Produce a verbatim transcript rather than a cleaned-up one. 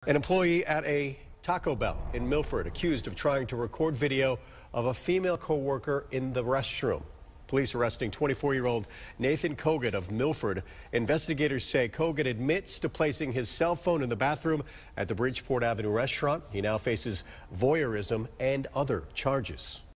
An employee at a Taco Bell in Milford accused of trying to record video of a female co-worker in the restroom. Police arresting twenty-four-year-old Nathan Kogut of Milford. Investigators say Kogut admits to placing his cell phone in the bathroom at the Bridgeport Avenue restaurant. He now faces voyeurism and other charges.